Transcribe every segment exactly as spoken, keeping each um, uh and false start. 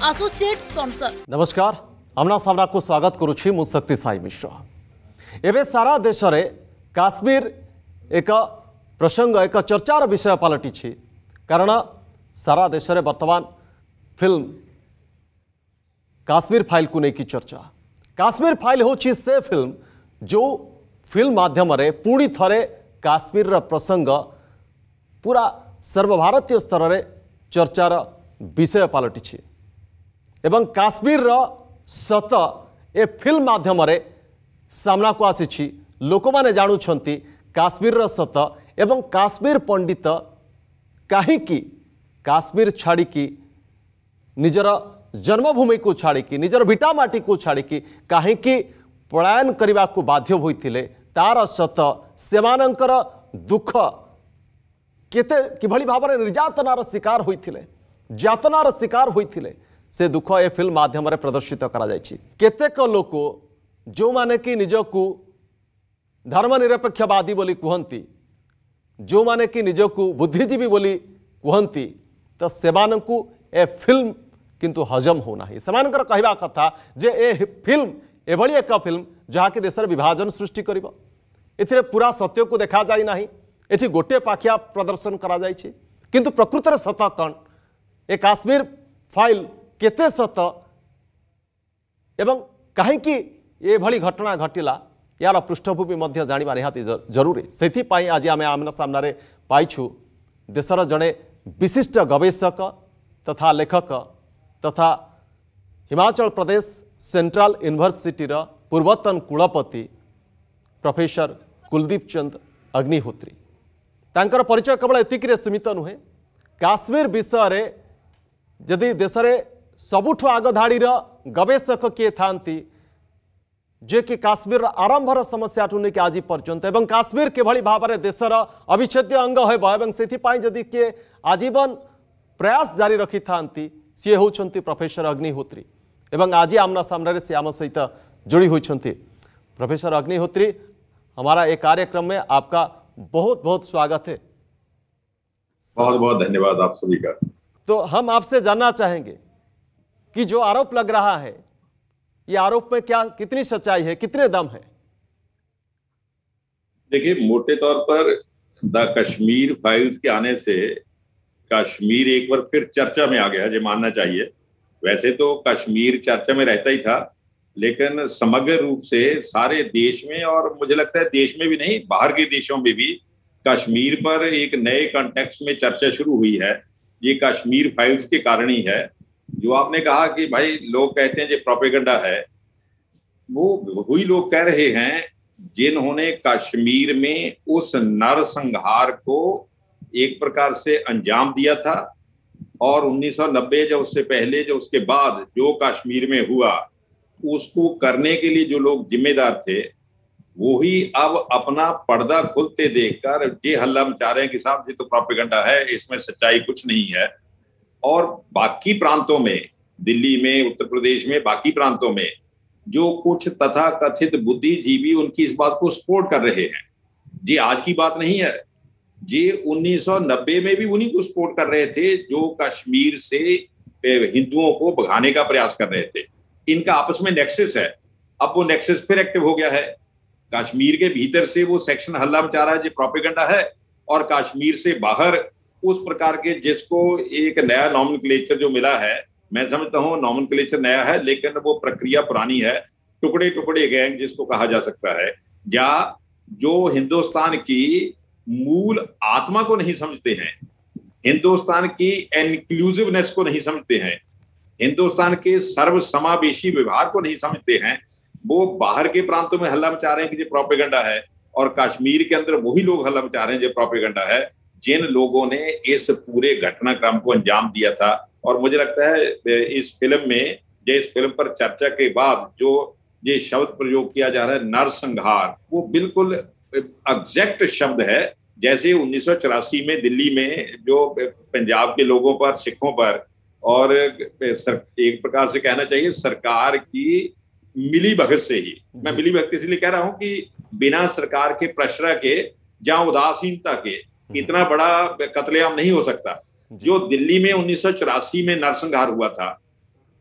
Associate sponsor. नमस्कार, आमना सामना को स्वागत करुछि मु शक्ति साई मिश्र। एबे सारा देश रे काश्मीर एक प्रसंग एक चर्चार विषय पलटि कारण सारा देश रे वर्तमान फिल्म काश्मीर फाइल को लेकिन चर्चा। काश्मीर फाइल होची से फिल्म जो फिल्म माध्यम रे पुणी थरे काश्मीर रा प्रसंग पूरा सर्वभारतीय स्तर रे चर्चार विषय पलटि एवं काश्मीर रा सत ए फिल्म माध्यम रे सामना को आसी लोक माने जानुछंती काश्मीर रा सत एवं काश्मीर पंडित काहीकि काश्मीर छाड़िकी निजर जन्मभूमि को छाड़िकी निजर भिटा माटी को छाड़िकी काहीकि पलायन करने को बाध्य होइथिले तार सत सेमानंकर दुख केते किभली भाବରେ निर्यातनार शिकार होइथिले जातनार शिकार होइथिले से दुख ए फिल्म माध्यम रे प्रदर्शित करा जायछि। केतेक लोक जो माने कि निजको धर्मनिरपेक्षवादी बोली कहती जो माने कि निजको बुद्धिजीवी बोली कहती तो सेमानंकु ए फिल्म किंतु हजम होना ही सेमानंकर कहवा कथा जे ए फिल्म एभली एक फिल्म जहाँकि देशर विभाजन सृष्टि करिबो। एथिरे पूरा सत्य को देखा जाई नाही, एठी गोटे पाखिया प्रदर्शन करा जायछि किंतु प्रकृत रे सत कौन ए काश्मीर फाइल केते सत एवं काहीकि एभली घटना घटिला यार पृष्ठभूमि मध्य जानिबा निहाती जरूरी। सेथिपाई आज आमे आमना सामने पाइछु देशर जड़े विशिष्ट गवेषक तथा लेखक तथा हिमाचल प्रदेश सेंट्रल यूनिवर्सिटी पूर्वतन कुलपति प्रोफेसर कुलदीप चंद अग्निहोत्री। तांकर परिचय केवल एतिक सीमित नुहे, काश्मीर विषय रे जदि देश में सबुठ आगधाड़ी गवेषक किए थांती जे कि काश्मीर आरंभर समस्या नहीं आज पर्यंत एवं काश्मीर के भली भाव में देशर अविच्छेद्य अंग होबो से जदि किए आजीवन प्रयास जारी रखी थांती सी होउछंती प्रोफेसर अग्निहोत्री एवं आज आमना सामने से आम सहित जोड़ी होइछंती। प्रोफेसर अग्निहोत्री, हमारा एक कार्यक्रम में आपका बहुत बहुत स्वागत है। बहुत बहुत धन्यवाद आप सभी का। तो हम आपसे जानना चाहेंगे कि जो आरोप लग रहा है ये आरोप में क्या कितनी सच्चाई है, कितने दम है? देखिए, मोटे तौर पर द कश्मीर फाइल्स के आने से कश्मीर एक बार फिर चर्चा में आ गया है, ये मानना चाहिए। वैसे तो कश्मीर चर्चा में रहता ही था, लेकिन समग्र रूप से सारे देश में और मुझे लगता है देश में भी नहीं बाहर के देशों में भी कश्मीर पर एक नए कॉन्टेक्स्ट में चर्चा शुरू हुई है। ये कश्मीर फाइल्स के कारण ही है। जो आपने कहा कि भाई लोग कहते हैं ये प्रोपेगेंडा है, वो वही लोग कह रहे हैं जिन्होंने कश्मीर में उस नरसंहार को एक प्रकार से अंजाम दिया था और उन्नीस सौ नब्बे जो उससे पहले जो उसके बाद जो कश्मीर में हुआ उसको करने के लिए जो लोग जिम्मेदार थे वही अब अपना पर्दा खुलते देखकर ये हल्ला मचा रहे हैं कि साहब ये तो प्रोपेगेंडा है, इसमें सच्चाई कुछ नहीं है। और बाकी प्रांतों में, दिल्ली में, उत्तर प्रदेश में, बाकी प्रांतों में जो कुछ तथाकथित बुद्धिजीवी उनकी इस बात को सपोर्ट कर रहे हैं। जी आज की बात नहीं है, जी उन्नीस सौ नब्बे में भी उन्हीं को सपोर्ट कर रहे थे जो कश्मीर से हिंदुओं को भगाने का प्रयास कर रहे थे। इनका आपस में नेक्सस है। अब वो नेक्सस फिर एक्टिव हो गया है। कश्मीर के भीतर से वो सेक्शन हल्ला मचा रहा है, जो प्रोपेगेंडा है, और कश्मीर से बाहर उस प्रकार के जिसको एक नया नॉमेनक्लेचर जो मिला है, मैं समझता हूँ नॉमेनक्लेचर नया है लेकिन वो प्रक्रिया पुरानी है, टुकड़े टुकड़े गैंग जिसको कहा जा सकता है, या जो हिंदुस्तान की मूल आत्मा को नहीं समझते हैं, हिंदुस्तान की इंक्लूसिवनेस को नहीं समझते हैं, हिंदुस्तान के सर्वसमावेशी व्यवहार को नहीं समझते हैं, वो बाहर के प्रांतों में हल्ला मचा रहे हैं कि ये प्रोपेगेंडा है, और कश्मीर के अंदर वही लोग हल्ला मचा रहे हैं जो प्रोपेगेंडा है, जिन लोगों ने इस पूरे घटनाक्रम को अंजाम दिया था। और मुझे लगता है इस फिल्म में, जो इस फिल्म पर चर्चा के बाद जो ये शब्द प्रयोग किया जा रहा है नरसंहार, वो बिल्कुल एग्जैक्ट शब्द है जैसे उन्नीस सौ चौरासी में दिल्ली में जो पंजाब के लोगों पर, सिखों पर, और एक प्रकार से कहना चाहिए सरकार की मिली भगत से ही, मैं मिली भगत इसलिए कह रहा हूं कि बिना सरकार के प्रश्रय के, जहां उदासीनता के इतना बड़ा कत्लेआम नहीं हो सकता। जो दिल्ली में उन्नीस सौ चौरासी में नरसंहार हुआ था,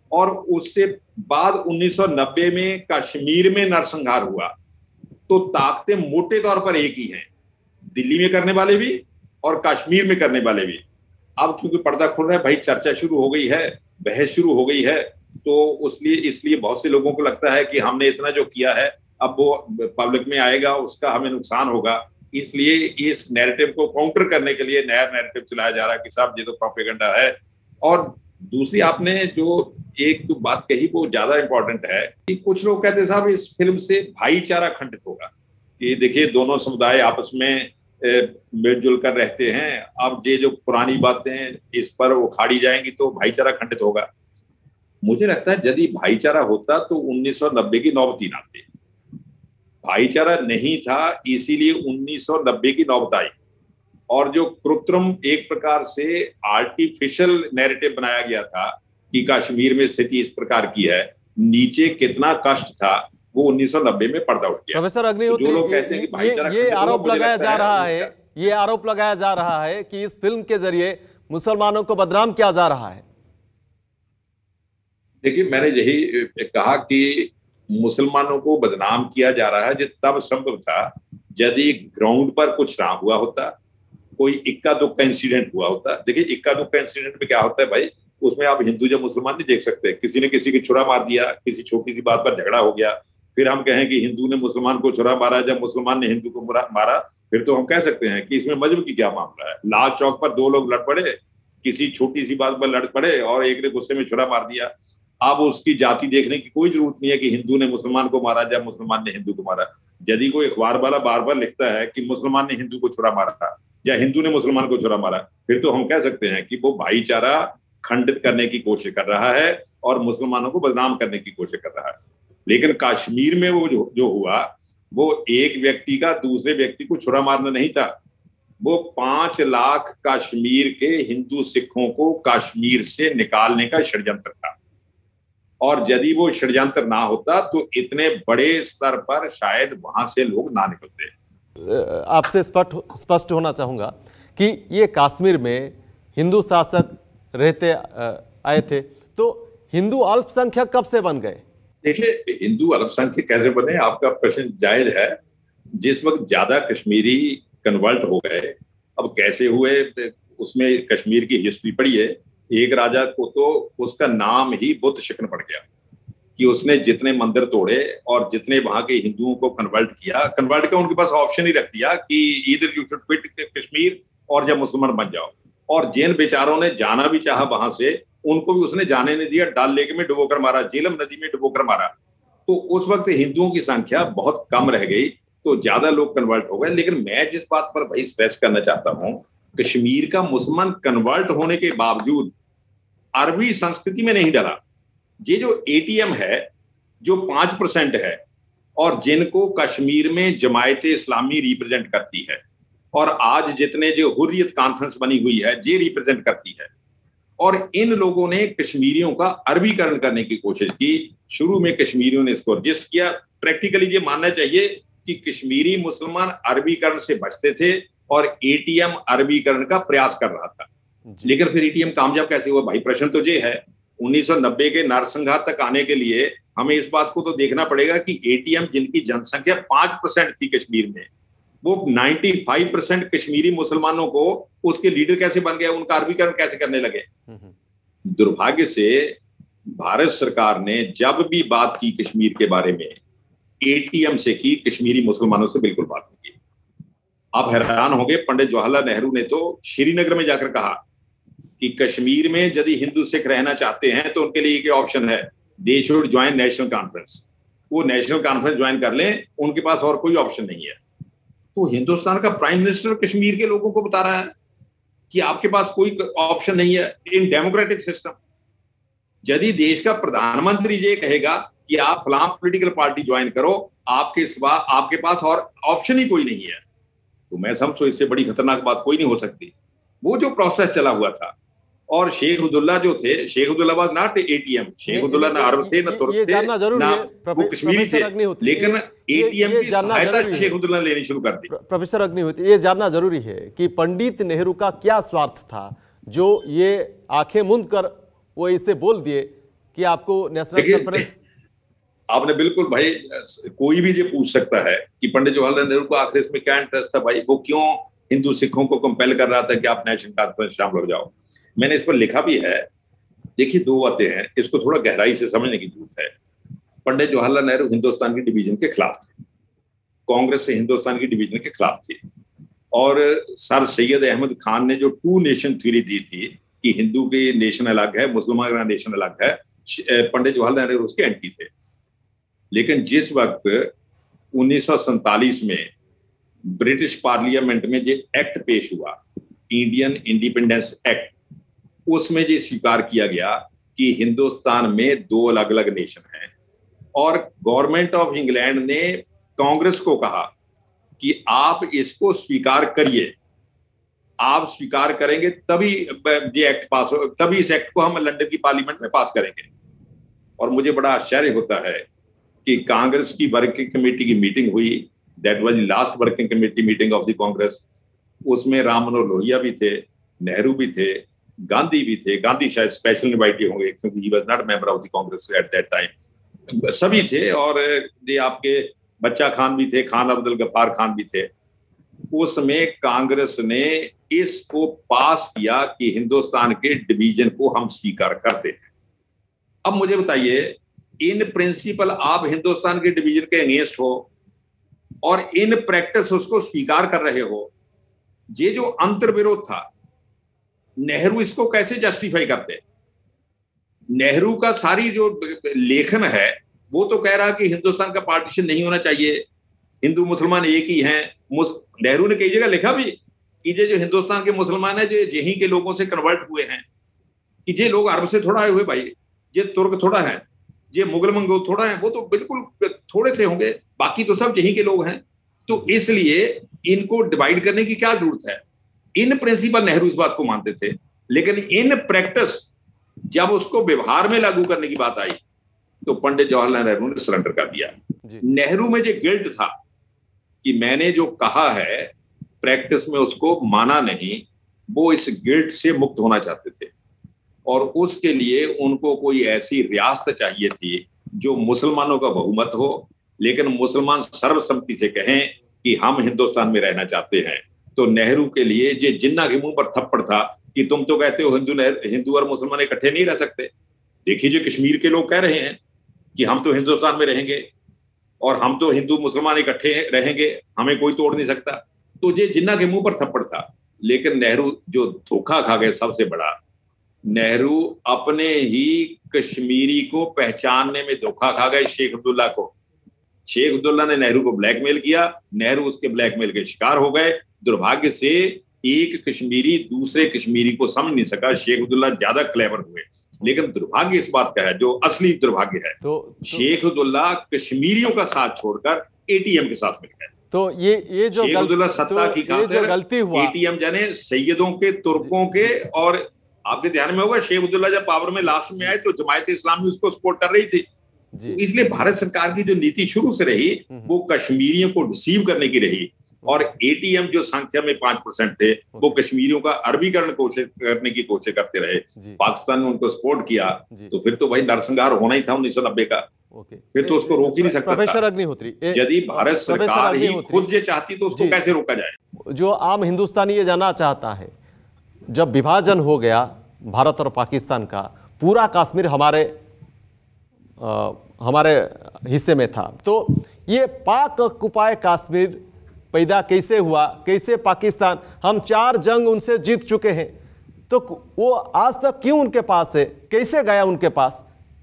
और उससे बाद उन्नीस सौ नब्बे में कश्मीर में नरसंहार हुआ, तो ताकतें मोटे तौर पर एक ही हैं, दिल्ली में करने वाले भी और कश्मीर में करने वाले भी। अब क्योंकि पर्दा खुल रहा है भाई, चर्चा शुरू हो गई है, बहस शुरू हो गई है, तो इसलिए इसलिए बहुत से लोगों को लगता है कि हमने इतना जो किया है अब वो पब्लिक में आएगा, उसका हमें नुकसान होगा। इसलिए इस नैरेटिव को काउंटर करने के लिए नया नैरेटिव चलाया जा रहा है कि साहब ये तो प्रोपेगेंडा है। और दूसरी आपने जो एक बात कही वो ज्यादा इंपॉर्टेंट है कि कुछ लोग कहते हैं साहब इस फिल्म से भाईचारा खंडित होगा, कि देखिए दोनों समुदाय आपस में मिलजुल कर रहते हैं, अब ये जो पुरानी बातें इस पर उखाड़ी जाएंगी तो भाईचारा खंडित होगा। मुझे लगता है यदि भाईचारा होता तो उन्नीस सौ नब्बे की नौबत ही ना आती। भाईचारा नहीं था, इसीलिए उन्नीस सौ नब्बे की नौबत आई, और जो कृत्रिम एक प्रकार से आर्टिफिशियल नैरेटिव बनाया गया था कि कश्मीर में स्थिति इस प्रकार की है, नीचे कितना कष्ट था वो उन्नीस सौ नब्बे में पर्दा उठ गया। प्रोफेसर अग्निहोत्री, जो लोग कहते हैं कि भाईचारा ये, ये आरोप लगाया जा रहा है ये आरोप लगाया जा रहा है कि इस फिल्म के जरिए मुसलमानों को बदनाम किया जा रहा है। देखिए, मैंने यही कहा कि मुसलमानों को बदनाम किया जा रहा है जो तब संभव था यदि ग्राउंड पर कुछ ना हुआ होता, कोई इक्का दुक्का इंसिडेंट हुआ होता। देखिए, इक्का दुक्का इंसिडेंट में क्या होता है भाई, उसमें आप हिंदू या मुसलमान नहीं देख सकते। किसी ने किसी की छुरा मार दिया, किसी छोटी सी बात पर झगड़ा हो गया, फिर हम कहें कि हिंदू ने मुसलमान को छुरा मारा, जब मुसलमान ने हिंदू को मारा, फिर तो हम कह सकते हैं कि इसमें मजहब की क्या मामला है। लाल चौक पर दो लोग लड़ पड़े, किसी छोटी सी बात पर लड़ पड़े और एक ने गुस्से में छुरा मार दिया। अब उसकी जाति देखने की कोई जरूरत नहीं है कि हिंदू ने मुसलमान को मारा या मुसलमान ने हिंदू को मारा। यदि कोई अखबार वाला बार बार लिखता है कि मुसलमान ने हिंदू को छुरा मारा या हिंदू ने मुसलमान को छुरा मारा, फिर तो हम कह सकते हैं कि वो भाईचारा खंडित करने की कोशिश कर रहा है और मुसलमानों को बदनाम करने की कोशिश कर रहा है। लेकिन कश्मीर में वो जो, जो हुआ वो एक व्यक्ति का दूसरे व्यक्ति को छुरा मारना नहीं था, वो पांच लाख कश्मीर के हिंदू सिखों को कश्मीर से निकालने का षड्यंत्र था। और यदि वो षड्यंत्र ना होता तो इतने बड़े स्तर पर शायद वहां से लोग ना निकलते। आपसे स्पष्ट स्पष्ट होना चाहूंगा कि ये कश्मीर में हिंदू शासक रहते आए थे, तो हिंदू अल्पसंख्यक कब से बन गए? देखिए, हिंदू अल्पसंख्यक कैसे बने, आपका प्रश्न जायज है। जिस वक्त ज्यादा कश्मीरी कन्वर्ट हो गए, अब कैसे हुए उसमें कश्मीर की हिस्ट्री पढ़िए। एक राजा को तो उसका नाम ही बुत शिकन पड़ गया कि उसने जितने मंदिर तोड़े और जितने वहां के हिंदुओं को कन्वर्ट किया, कन्वर्ट का उनके पास ऑप्शन ही रख दिया कि इधर यू शुड क्विट कश्मीर और जब मुसलमान बन जाओ। और जिन बेचारों ने जाना भी चाहा वहां से, उनको भी उसने जाने नहीं दिया, डल लेक में डुबोकर मारा, झेलम नदी में डुबोकर मारा। तो उस वक्त हिंदुओं की संख्या बहुत कम रह गई, तो ज्यादा लोग कन्वर्ट हो गए। लेकिन मैं जिस बात पर भाई स्ट्रेस करना चाहता हूँ, कश्मीर का मुसलमान कन्वर्ट होने के बावजूद अरबी संस्कृति में नहीं डरा। ये जो एटीएम है जो पांच परसेंट है और जिनको कश्मीर में जमायते इस्लामी रिप्रेजेंट करती है, और आज जितने जो हुर्रियत कॉन्फ्रेंस बनी हुई है ये रिप्रेजेंट करती है, और इन लोगों ने कश्मीरियों का अरबीकरण करने की कोशिश की। शुरू में कश्मीरियों ने इसको रजिस्ट किया। प्रैक्टिकली ये मानना चाहिए कि कश्मीरी मुसलमान अरबीकरण से बचते थे और एटीएम अरबीकरण का प्रयास कर रहा था। लेकिन फिर एटीएम कामयाब कैसे हुआ भाई? प्रश्न तो ये है। उन्नीस सौ नब्बे के नरसंहार तक आने के लिए हमें इस बात को तो देखना पड़ेगा कि एटीएम जिनकी जनसंख्या पांच परसेंट थी कश्मीर में, वो पचानवे परसेंट कश्मीरी मुसलमानों को उसके लीडर कैसे बन गए, उनका अरबीकरण कैसे करने लगे। दुर्भाग्य से भारत सरकार ने जब भी बात की कश्मीर के बारे में, एटीएम से की, कश्मीरी मुसलमानों से बिल्कुल बात नहीं की। आप हैरान होंगे, पंडित जवाहरलाल नेहरू ने तो श्रीनगर में जाकर कहा कि कश्मीर में यदि हिंदू सिख रहना चाहते हैं तो उनके लिए एक ऑप्शन है, they should join National Conference. वो नेशनल कॉन्फ्रेंस ज्वाइन कर लें, उनके पास और कोई ऑप्शन नहीं है। तो हिंदुस्तान का प्राइम मिनिस्टर कश्मीर के लोगों को बता रहा है कि आपके पास कोई ऑप्शन नहीं है इन डेमोक्रेटिक सिस्टम। यदि देश का प्रधानमंत्री ये कहेगा कि आप फलां पॉलिटिकल पार्टी ज्वाइन करो, आपके सिवा आपके पास और ऑप्शन ही कोई नहीं है, तो मैं समझो इससे बड़ी खतरनाक बात कोई नहीं हो सकती। वो जो प्रोसेस चला हुआ था, और शेख अब्दुल्ला जो थे, Sheikh Abdullah was not ATM, Sheikh Abdullah ना अरब थे ना तुर्क थे ना वो कश्मीरी थे, लेकिन एटीएम की सहायता शेख अब्दुल्ला लेनी शुरू कर दी। प्रोफेसर अग्निहोत्री, ये जानना जरूरी है कि पंडित नेहरू का क्या स्वार्थ था जो ये आंखें मूंद कर वो इसे बोल दिए कि आपको नेशनल कॉन्फ्रेंस? आपने बिल्कुल भाई, कोई भी ये पूछ सकता है कि पंडित जवाहरलाल नेहरू को आखिर इसमें क्या इंटरेस्ट था भाई, वो क्यों हिंदू सिखों को कंपेल कर रहा था कि आप नेशनल कॉन्फ्रेंस शामिल हो जाओ। मैंने इस पर लिखा भी है। देखिए, दो बातें हैं, इसको थोड़ा गहराई से समझने की जरूरत है। पंडित जवाहरलाल नेहरू हिंदुस्तान की डिवीजन के खिलाफ थे, कांग्रेस से हिंदुस्तान की डिवीजन के खिलाफ थे, और सर सैयद अहमद खान ने जो टू नेशन थ्योरी दी थी कि हिंदू के नेशन अलग है, मुसलमान का नेशन अलग है, पंडित जवाहरलाल नेहरू उसके एंटी थे। लेकिन जिस वक्त उन्नीस सौ सैंतालीस में ब्रिटिश पार्लियामेंट में जो एक्ट पेश हुआ, इंडियन इंडिपेंडेंस एक्ट, उसमें ये स्वीकार किया गया कि हिंदुस्तान में दो अलग अलग नेशन हैं, और गवर्नमेंट ऑफ इंग्लैंड ने कांग्रेस को कहा कि आप इसको स्वीकार करिए, आप स्वीकार करेंगे तभी ये एक्ट पास हो, तभी इस एक्ट को हम लंदन की पार्लियामेंट में पास करेंगे। और मुझे बड़ा आश्चर्य होता है कि कांग्रेस की वर्किंग कमेटी की मीटिंग हुई, that was the last working committee meeting of the Congress. उसमें राम मनोहर लोहिया भी थे, नेहरू भी थे, गांधी भी थे। गांधी शायद स्पेशल इनवाइटेड होंगे क्योंकि he was not member of the Congress at that time. सभी थे, और ये आपके बच्चा खान भी थे, खान अब्दुल गफ्फार खान भी थे। उसमें कांग्रेस ने इसको पास किया कि हिंदुस्तान के डिवीजन को हम स्वीकार करते हैं। अब मुझे बताइए, इन प्रिंसिपल आप हिंदुस्तान के डिवीजन के अगेंस्ट हो और इन प्रैक्टिस उसको स्वीकार कर रहे हो, ये जो अंतर्विरोध था, नेहरू इसको कैसे जस्टिफाई करते? नेहरू का सारी जो लेखन है वो तो कह रहा कि हिंदुस्तान का पार्टीशन नहीं होना चाहिए, हिंदू मुसलमान एक ही हैं। नेहरू ने कई जगह लिखा भी कि ये जो हिंदुस्तान के मुसलमान है, जो यहीं के लोगों से कन्वर्ट हुए हैं, कि ये लोग अरब से थोड़ा आए हुए भाई, ये तुर्क थोड़ा है, ये मुगल मंगोल थोड़ा है, वो तो बिल्कुल थोड़े से होंगे, बाकी तो सब यहीं के लोग हैं। तो इसलिए इनको डिवाइड करने की क्या जरूरत है? इन प्रिंसिपल नेहरू इस बात को मानते थे, लेकिन इन प्रैक्टिस जब उसको व्यवहार में लागू करने की बात आई तो पंडित जवाहरलाल नेहरू ने सरेंडर कर दिया। नेहरू में जो गिल्ट था कि मैंने जो कहा है प्रैक्टिस में उसको माना नहीं, वो इस गिल्ट से मुक्त होना चाहते थे, और उसके लिए उनको कोई ऐसी रियासत चाहिए थी जो मुसलमानों का बहुमत हो, लेकिन मुसलमान सर्वसम्मति से कहें कि हम हिंदुस्तान में रहना चाहते हैं। तो नेहरू के लिए ये जिन्ना के मुंह पर थप्पड़ था कि तुम तो कहते हो हिंदू हिंदू और मुसलमान इकट्ठे नहीं रह सकते। देखिए, जो कश्मीर के लोग कह रहे हैं कि हम तो हिंदुस्तान में रहेंगे और हम तो हिंदू मुसलमान इकट्ठे रहेंगे, हमें कोई तोड़ नहीं सकता। तो ये जिन्ना के मुंह पर थप्पड़ था। लेकिन नेहरू जो धोखा खा गए सबसे बड़ा, नेहरू अपने ही कश्मीरी को पहचानने में धोखा खा गए शेख अब्दुल्ला को। शेख अब्दुल्ला ने नेहरू को ब्लैकमेल किया, नेहरू उसके ब्लैकमेल के शिकार हो गए। दुर्भाग्य से एक कश्मीरी दूसरे कश्मीरी को समझ नहीं सका। शेख अब्दुल्ला ज्यादा क्लेवर हुए, लेकिन दुर्भाग्य इस बात का है, जो असली दुर्भाग्य है, तो, तो शेख अब्दुल्ला कश्मीरियों का साथ छोड़कर एटीएम के साथ मिल गए। तो ये ये जो शेख अब्दुल्ला सत्ता तो की खातिर गलती हुआ, एटीएम जाने सैयदों के, तुर्कों के, और आपके ध्यान में होगा शेख अब्दुल्ला जब पावर में लास्ट में आए तो जमायत इस्लामी उसको सपोर्ट कर रही थी। तो इसलिए भारत सरकार की जो नीति शुरू से रही वो कश्मीरियों को डिसीव करने की रही, और एटीएम जो संख्या में पांच परसेंट थे वो कश्मीरियों का अरबीकरण कोशिश करने की कोशिश करते रहे। पाकिस्तान ने उनको सपोर्ट किया, तो फिर तो भाई नरसंहार होना ही था उन्नीस सौ नब्बे का। फिर तो उसको रोक ही नहीं सकता। प्रोफेसर अग्निहोत्री, यदि भारत सरकार ही खुद ये चाहती तो उसको कैसे रोका जाए? जो आम हिंदुस्तानी ये जानना चाहता है, जब विभाजन हो गया भारत और पाकिस्तान का, पूरा कश्मीर हमारे आ, हमारे हिस्से में था, तो ये पाक ऑक्युपाई कश्मीर पैदा कैसे हुआ? कैसे पाकिस्तान, हम चार जंग उनसे जीत चुके हैं, तो वो आज तक क्यों उनके पास है? कैसे गया उनके पास?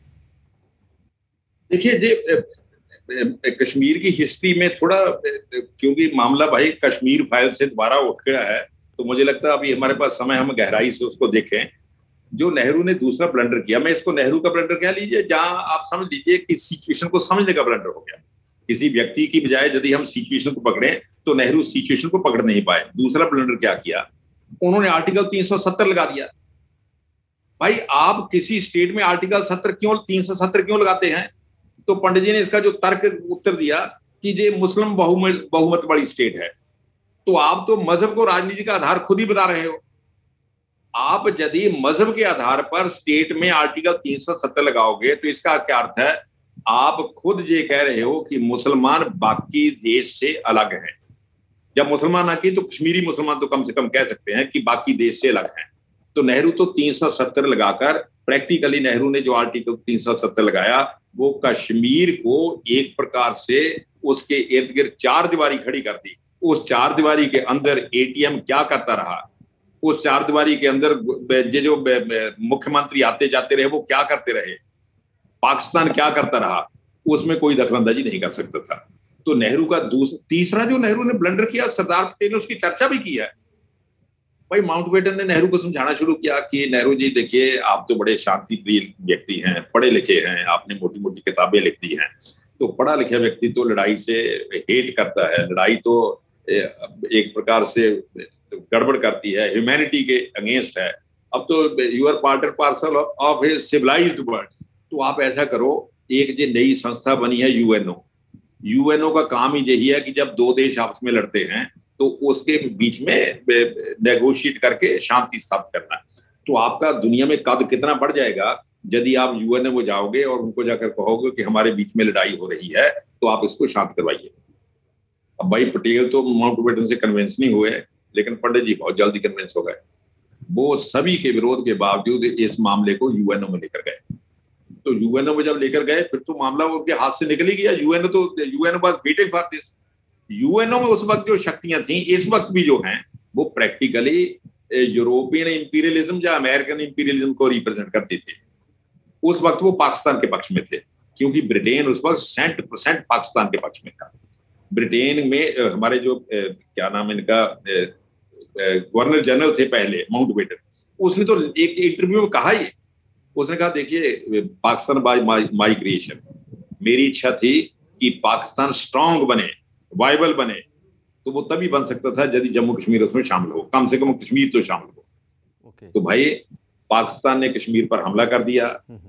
देखिए, जे कश्मीर की हिस्ट्री में थोड़ा, क्योंकि मामला भाई कश्मीर फाइल से दोबारा उठ गया है, तो मुझे लगता है अभी हमारे पास समय, हम गहराई से उसको देखें। जो नेहरू ने दूसरा ब्लंडर किया, मैं इसको नेहरू का ब्लंडर कह लीजिए, जहां आप समझ लीजिए कि सिचुएशन को समझने का ब्लंडर हो गया। किसी व्यक्ति की बजाय यदि हम सिचुएशन को पकड़े तो नेहरू सिचुएशन को पकड़ नहीं पाए। दूसरा ब्लंडर क्या किया, उन्होंने आर्टिकल तीन सौ सत्तर लगा दिया। भाई, आप किसी स्टेट में आर्टिकल सत्तर क्यों तीन सौ सत्तर क्यों लगाते हैं? तो पंडित जी ने इसका जो तर्क उत्तर दिया कि ये मुस्लिम बहुमत बहुमत वाली स्टेट है, तो आप तो मजहब को राजनीति का आधार खुद ही बता रहे हो। आप यदि मजहब के आधार पर स्टेट में आर्टिकल तीन सौ सत्तर लगाओगे तो इसका क्या अर्थ है? आप खुद ये कह रहे हो कि मुसलमान बाकी देश से अलग हैं। जब मुसलमान ना की तो कश्मीरी मुसलमान तो कम से कम कह सकते हैं कि बाकी देश से अलग हैं। तो नेहरू तो तीन सौ सत्तर लगाकर, प्रैक्टिकली नेहरू ने जो आर्टिकल तीन सौ सत्तर लगाया वो कश्मीर को एक प्रकार से उसके इर्द गिर्द चार दीवारी खड़ी कर दी। उस चार दीवारी के अंदर एटीएम क्या करता रहा, उस चार दीवारी के अंदर ये जो मुख्यमंत्री आते जाते रहे वो क्या करते रहे, पाकिस्तान क्या करता रहा, उसमें कोई दखलंदाजी नहीं कर सकता था। तो नेहरू का दूसरा तीसरा जो नेहरू ने ब्लंडर किया, सरदार पटेल ने उसकी चर्चा भी की है। भाई माउंटबेटन ने नेहरू को समझाना शुरू किया कि नेहरू जी देखिए, आप तो बड़े शांति प्रिय व्यक्ति हैं, पढ़े लिखे हैं, आपने मोटी मोटी किताबें लिख दी हैं, तो पढ़ा लिखा व्यक्ति तो लड़ाई से हेट करता है, लड़ाई तो एक प्रकार से गड़बड़ करती है, ह्यूमैनिटी के अगेंस्ट है। अब तो you are part and parcel of a civilised world. तो आप ऐसा करो, एक जो नई संस्था बनी है यूएनओ, यूएनओ का काम ही यही है कि जब दो देश आपस में लड़ते हैं तो उसके बीच में नेगोशिएट करके शांति स्थापित करना। तो आपका दुनिया में कद कितना बढ़ जाएगा यदि आप यूएनओ में जाओगे और उनको जाकर कहोगे कि हमारे बीच में लड़ाई हो रही है तो आप इसको शांत करवाइए। अब भाई पटेल तो माउंटबेटन से कन्विंस नहीं हुए, लेकिन पंडित जी बहुत जल्दी कन्विंस हो गए। वो सभी के विरोध के बावजूद इस मामले को यूएनओ में लेकर गए। तो यूएनओ में जब लेकर गए फिर तो मामला उनके हाथ से निकल ही गया। यूएनओ तो UNO was waiting for this. UNO में उस वक्त जो शक्तियां थी, इस वक्त भी जो हैं, वो प्रैक्टिकली यूरोपियन इंपीरियलिज्म या अमेरिकन इंपीरियलिज्म को रिप्रेजेंट करती थी। उस वक्त वो पाकिस्तान के पक्ष में थे, क्योंकि ब्रिटेन उस वक्त सेंट परसेंट पाकिस्तान के पक्ष में था। ब्रिटेन में हमारे जो क्या नाम इनका गवर्नर जनरल थे पहले, माउंटबेटन, उसने तो एक इंटरव्यू में कहा ही, उसने कहा देखिए पाकिस्तान बाय माई क्रिएशन, मेरी इच्छा थी कि पाकिस्तान स्ट्रांग बने, वाइबल बने, तो वो तभी बन सकता था यदि जम्मू कश्मीर उसमें शामिल हो, कम से कम कश्मीर तो शामिल हो। okay. तो भाई पाकिस्तान ने कश्मीर पर हमला कर दिया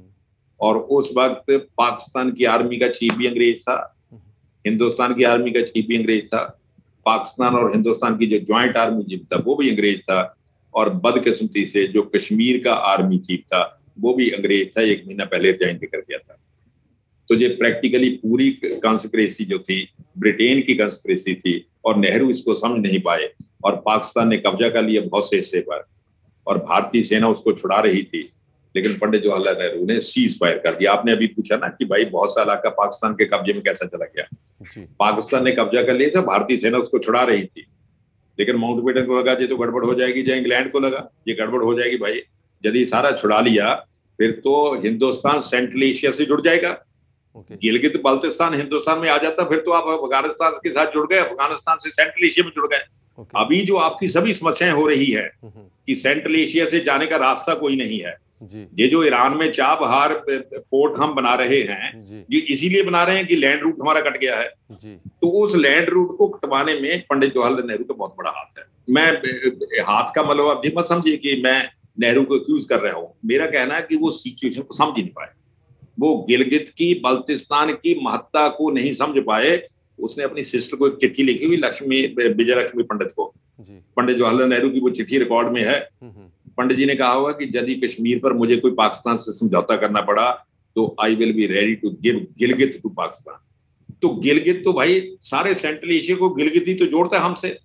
और उस वक्त पाकिस्तान की आर्मी का चीफ भी अंग्रेज था, हिंदुस्तान की आर्मी का चीफ भी अंग्रेज था, पाकिस्तान और हिंदुस्तान की जो ज्वाइंट आर्मी चीफ था वो भी अंग्रेज था, और बदकिस्मती से जो कश्मीर का आर्मी चीफ था वो भी अंग्रेज था, एक महीना पहले ज्वाइन कर गया था। तो ये प्रैक्टिकली पूरी कंस्पिरेसी जो थी ब्रिटेन की कंस्पिरेसी थी, और नेहरू इसको समझ नहीं पाए, और पाकिस्तान ने कब्जा कर लिया बहुत से हिस्से पर, और भारतीय सेना उसको छुड़ा रही थी, लेकिन पंडित जवाहरलाल नेहरू ने सीज फायर कर दिया। आपने अभी पूछा ना कि भाई बहुत सा इलाका पाकिस्तान के कब्जे में कैसा चला गया। पाकिस्तान ने कब्जा कर लिया था, भारतीय सेना उसको छुड़ा रही थी, लेकिन माउंटबेटन को लगा ये तो गड़बड़ हो जाएगी, या इंग्लैंड को लगा ये गड़बड़ हो जाएगी। भाई यदि सारा छुड़ा लिया फिर तो हिंदुस्तान सेंट्रल एशिया से जुड़ जाएगा। okay. गिलगित बल्तिस्तान हिंदुस्तान में आ जाता, फिर तो आप अफगानिस्तान के साथ जुड़ गए, अफगानिस्तान से सेंट्रल एशिया में जुड़ गए। okay. अभी जो आपकी सभी समस्याएं हो रही है कि सेंट्रल एशिया से जाने का रास्ता कोई नहीं है। जी। ये जो ईरान में चाबहार पोर्ट हम बना रहे हैं, ये इसीलिए बना रहे हैं कि लैंड रूट हमारा कट गया है। जी। तो उस लैंड रूट को कटवाने में पंडित जवाहरलाल नेहरू का बहुत बड़ा हाथ है। मैं हाथ का मतलब आप मत समझिए कि मैं नेहरू को एक्यूज कर रहा हूं। मेरा कहना है कि वो सिचुएशन को समझ नहीं पाए, वो गिलगित की बल्तिस्तान की महत्ता को नहीं समझ पाए। उसने अपनी सिस्टर को एक चिट्ठी लिखी हुई, लक्ष्मी विजय लक्ष्मी पंडित को, पंडित जवाहरलाल नेहरू की वो चिट्ठी रिकॉर्ड में है। पंडित जी ने कहा हुआ कि यदि कश्मीर पर मुझे कोई पाकिस्तान से समझौता करना पड़ा तो I will be ready to give Gilgit to Pakistan. तो गिलगित तो भाई सारे सेंट्रल एशिया को गिलगित ही तो जोड़ता है हमसे।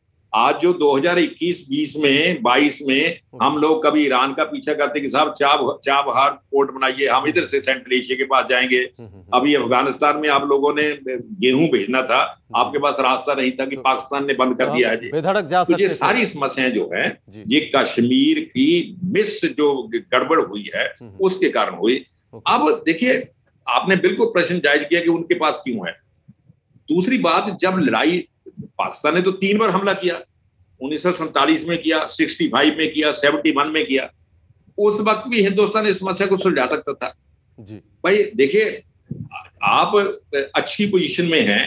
आज जो दो हज़ार इक्कीस बीस में बाईस में हम लोग कभी ईरान का पीछा करते कि साहब चाब चाबहार पोर्ट बनाइए, हम इधर से सेंट्रल एशिया के पास जाएंगे। अभी अफगानिस्तान में आप लोगों ने गेहूं भेजना था, आपके पास रास्ता नहीं था कि पाकिस्तान ने बंद कर दिया है जी। तो ये सारी समस्याएं जो है ये कश्मीर की मिस जो गड़बड़ हुई है उसके कारण हुई। अब देखिए आपने बिल्कुल प्रश्न जायज किया कि उनके पास क्यों है। दूसरी बात, जब लड़ाई पाकिस्तान ने तो तीन बार हमला किया, उन्नीस सौ सैंतालीस में किया, पैंसठ में किया, इकहत्तर में किया। उस वक्त भी हिंदुस्तान इस समस्या को सुलझा सकता था जी। भाई देखिए आप अच्छी पोजीशन में हैं,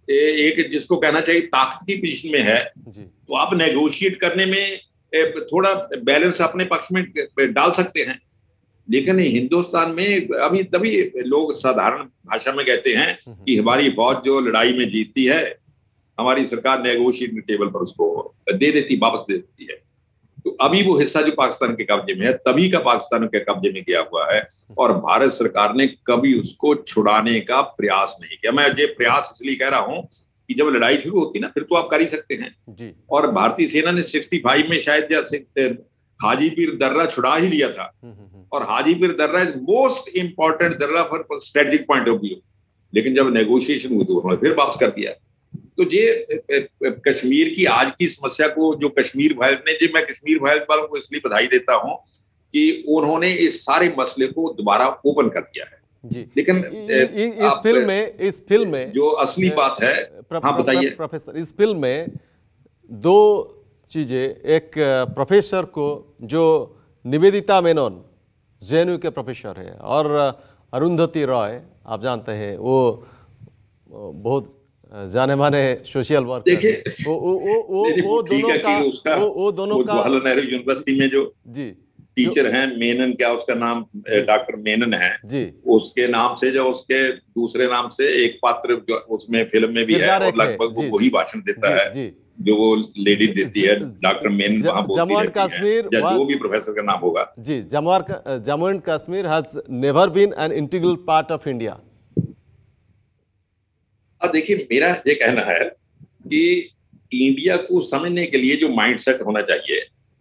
एक जिसको कहना चाहिए ताकत की पोजीशन में है जी। तो आप नेगोशिएट करने में थोड़ा बैलेंस अपने पक्ष में डाल सकते हैं। लेकिन हिंदुस्तान में अभी तभी लोग साधारण भाषा में कहते हैं कि हमारी फौज जो लड़ाई में जीतती है, हमारी सरकार नेगोशिएटिंग टेबल पर उसको दे देती, वापस दे देती है। तो अभी वो हिस्सा जो पाकिस्तान के कब्जे में है, तभी का पाकिस्तान के कब्जे में गया हुआ है, और भारत सरकार ने कभी उसको छुड़ाने का प्रयास नहीं किया। मैं ये प्रयास इसलिए कह रहा हूं कि जब लड़ाई शुरू होती ना, फिर तो आप कर ही सकते हैं जी। और भारतीय सेना ने पैंसठ में शायद जैसे हाजी पीर दर्रा छुड़ा ही लिया था, और हाजी पीर दर्रा इज मोस्ट इंपॉर्टेंट दर्रा for strategic point of view, लेकिन जब नेगोशिएशन हुई तो उन्होंने फिर वापस कर दिया। तो ये कश्मीर की आज की समस्या को जो कश्मीर वायरस ने, जो मैं कश्मीर वायरस वालों को इसलिए बधाई देता हूं कि उन्होंने इस सारे मसले को दोबारा ओपन कर दिया है जी। लेकिन इस फिल्म में इस फिल्म में जो असली बात है, हाँ बताइए प्रोफेसर, इस फिल्म में दो चीजें, एक प्रोफेसर को जो निवेदिता मेनन जेएनयू के प्रोफेसर है, और अरुंधति रॉय आप जानते हैं वो बहुत जाने माने सोशल वर्कर, देखिए वो वो वो वो, वो दोनों का उसका वो, वो दोनों का जवाहरलाल नेहरू यूनिवर्सिटी में जो जी टीचर हैं मेनन, क्या उसका नाम डॉक्टर मेनन है जी, उसके नाम से जो उसके दूसरे नाम से एक पात्र जो उसमें फिल्म में भी है और लगभग वो वही भाषण देता है जी, जो वो लेडी देती है, डॉक्टर मेनन वहां बोलती जम्मू एंड कश्मीर, जो भी प्रोफेसर का नाम होगा जी, Jammu and Kashmir has never been an integral part of India. अब देखिए, मेरा ये कहना है कि इंडिया को समझने के लिए जो माइंडसेट होना चाहिए,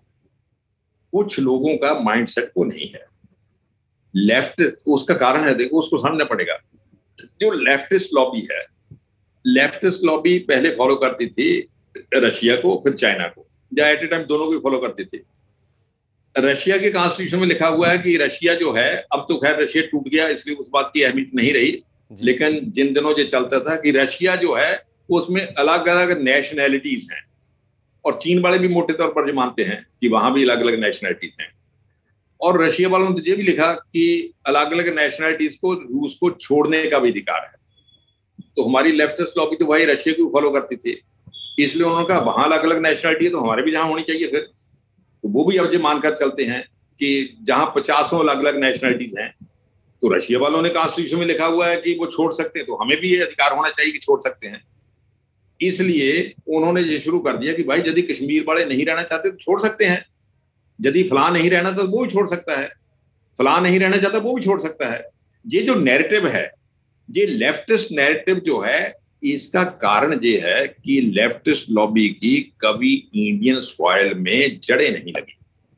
कुछ लोगों का माइंडसेट वो नहीं है। लेफ्ट, उसका कारण है, देखो उसको समझना पड़ेगा। जो लेफ्टिस्ट लॉबी है, लेफ्टिस्ट लॉबी पहले फॉलो करती थी रशिया को, फिर चाइना को, या एट ए टाइम दोनों को फॉलो करती थी। रशिया के कॉन्स्टिट्यूशन में लिखा हुआ है कि रशिया जो है, अब तो खैर रशिया टूट गया इसलिए उस बात की अहमियत नहीं रही, लेकिन जिन दिनों ये चलता था कि रशिया जो है उसमें अलग अलग नेशनैलिटीज हैं, और चीन वाले भी मोटे तौर पर जो मानते हैं कि वहां भी अलग अलग नेशनैलिटीज हैं, और रशिया वालों ने तो ये भी लिखा कि अलग अलग नेशनैलिटीज को रूस को छोड़ने का भी अधिकार है। तो हमारी लेफ्टिस्ट लॉबी तो भाई रशिया को फॉलो करती थी, इसलिए उन्होंने कहा वहां अलग अलग नेशनैलिटी है तो हमारे भी जहां होनी चाहिए। फिर तो वो भी अब ये मानकर चलते हैं कि जहां पचासों अलग अलग नेशनैलिटीज हैं, तो रशिया वालों ने कॉन्स्टिट्यूशन में लिखा हुआ है कि वो छोड़ सकते हैं, तो हमें भी ये अधिकार होना चाहिए कि छोड़ सकते हैं। इसलिए उन्होंने ये शुरू कर दिया कि भाई यदि कश्मीर वाले नहीं रहना चाहते तो छोड़ सकते हैं, यदि फलां नहीं रहना तो वो भी छोड़ सकता है, फलां नहीं रहना चाहता वो भी छोड़ सकता है। ये जो नैरेटिव है, ये लेफ्टिस्ट नैरेटिव जो है, इसका कारण ये है कि लेफ्टिस्ट लॉबी की कभी इंडियन सॉइल में जड़ें नहीं लगी।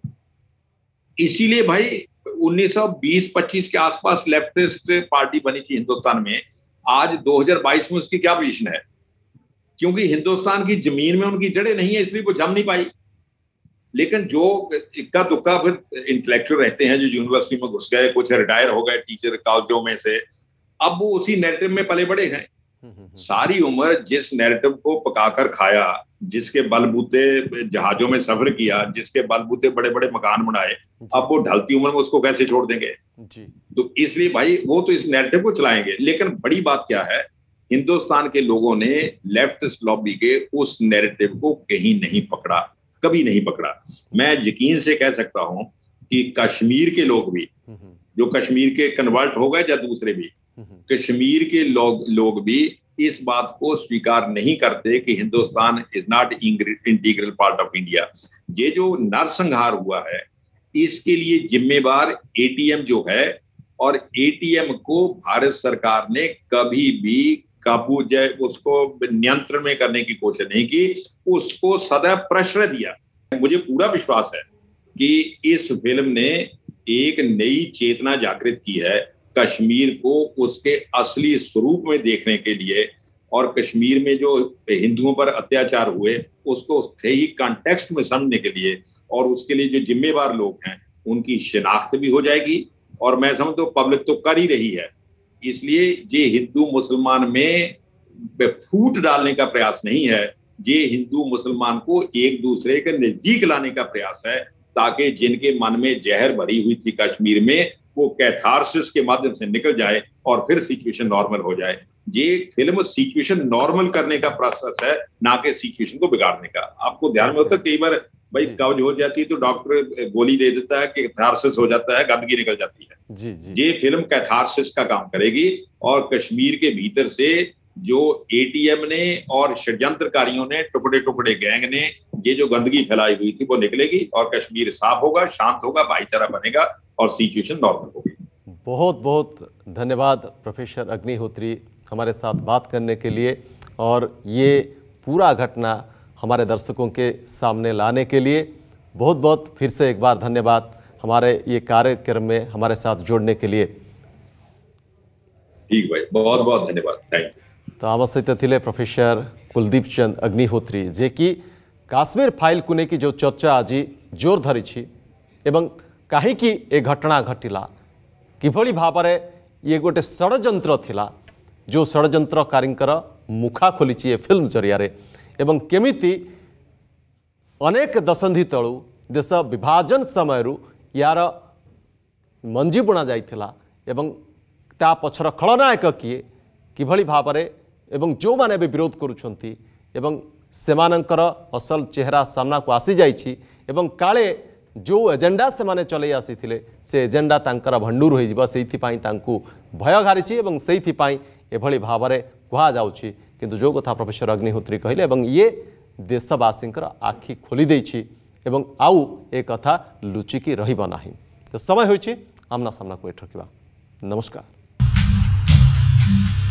इसीलिए भाई उन्नीस सौ बीस पच्चीस के आसपास लेफ्टिस्ट पार्टी बनी थी हिंदुस्तान में। आज दो हज़ार बाईस में उसकी क्या पोजीशन है? क्योंकि हिंदुस्तान की जमीन में उनकी जड़ें नहीं है, इसलिए वो जम नहीं पाई। लेकिन जो इक्का दुक्का फिर इंटेलेक्चुअल रहते हैं, जो यूनिवर्सिटी में घुस गए, कुछ रिटायर हो गए टीचर कॉलेजों में से, अब वो उसी नैरेटिव में पले बड़े हैं। सारी उम्र जिस नैरेटिव को पकाकर खाया, जिसके बलबूते जहाजों में सफर किया, जिसके बलबूते बड़े बड़े मकान बनाए, अब वो ढलती उम्र में उसको कैसे छोड़ देंगे जी। तो इसलिए भाई वो तो इस नैरेटिव को चलाएंगे। लेकिन बड़ी बात क्या है, हिंदुस्तान के लोगों ने लेफ्टिस्ट लॉबी के उस नैरेटिव को कहीं नहीं पकड़ा, कभी नहीं पकड़ा। मैं यकीन से कह सकता हूं कि कश्मीर के लोग भी, जो कश्मीर के कन्वर्ट हो गए या दूसरे भी, कश्मीर के लोग लोग भी इस बात को स्वीकार नहीं करते कि Hindustan is not integral part of India. ये जो नरसंहार हुआ है, इसके लिए जिम्मेवार एटीएम जो है, और एटीएम को भारत सरकार ने कभी भी काबू जाए उसको नियंत्रण में करने की कोशिश नहीं की, उसको सदैव प्रश्रय दिया। मुझे पूरा विश्वास है कि इस फिल्म ने एक नई चेतना जागृत की है कश्मीर को उसके असली स्वरूप में देखने के लिए, और कश्मीर में जो हिंदुओं पर अत्याचार हुए उसको सही कॉन्टेक्स्ट में समझने के लिए, और उसके लिए जो जिम्मेवार लोग हैं उनकी शिनाख्त भी हो जाएगी। और मैं समझता हूँ पब्लिक तो कर ही रही है। इसलिए ये हिंदू मुसलमान में फूट डालने का प्रयास नहीं है, ये हिंदू मुसलमान को एक दूसरे के नजदीक लाने का प्रयास है, ताकि जिनके मन में जहर भरी हुई थी कश्मीर में, वो कैथारसिस के माध्यम से निकल जाए और फिर सिचुएशन नॉर्मल हो जाए। ये फिल्म सिचुएशन नॉर्मल करने का प्रोसेस है, ना कि सिचुएशन को बिगाड़ने का। आपको ध्यान में होता है कई बार भाई कब्ज हो जाती है तो डॉक्टर गोली दे देता है कि कैथारसिस हो जाता है, गंदगी निकल जाती है। जी, जी। ये फिल्म कैथारसिस का काम करेगी और कश्मीर के भीतर से जो एटीएम ने और षड्यंत्रकारियों ने, टुकड़े टुकड़े गैंग ने ये जो गंदगी फैलाई हुई थी वो निकलेगी और कश्मीर साफ होगा, शांत होगा, भाईचारा बनेगा और सिचुएशन नॉर्मल होगी। बहुत बहुत धन्यवाद प्रोफेसर अग्निहोत्री हमारे साथ बात करने के लिए और ये पूरा घटना हमारे दर्शकों के सामने लाने के लिए। बहुत बहुत फिर से एक बार धन्यवाद हमारे ये कार्यक्रम में हमारे साथ जोड़ने के लिए। ठीक भाई, बहुत बहुत धन्यवाद, थैंक यू। तो आम सहित थिले प्रोफेसर कुलदीप चंद अग्निहोत्री जे कि काश्मीर फाइल को लेकिन जो चर्चा आज जोर धरी एवं कहीं ए घटना घटिला किभली भाव में ये गोटे षड्यंत्र थिला जो षड्यंत्रकारी मुखा खोली ये फिल्म जरिया एवं केमिति अनेक दशंधि तलू देश विभाजन समय यार मंजी बुणा जाइथिला एवं ता पछर खलनायक किए किभली भाव में एवं जो माने भी विरोध करुछंती एवं सेमानंकर असल चेहरा सामना को आसी जाइछि एवं काले जो एजेंडा से माने चले आसी थिले से एजेंडा तांकर भंडूर होई जिबा सेइथिपाई तांकू भय घारिछि एवं सेइथिपाई एभली भाव में कुहा जाउछि। किंतु जो कथा प्रोफेसर अग्निहोत्री कहले एवं ये देशवासींकर आखि खोली देछि एवं आउ ए कथा लुचिकी रहिबा नाही। तो समय होइछि आमना सामना को एठ रखिबा। नमस्कार।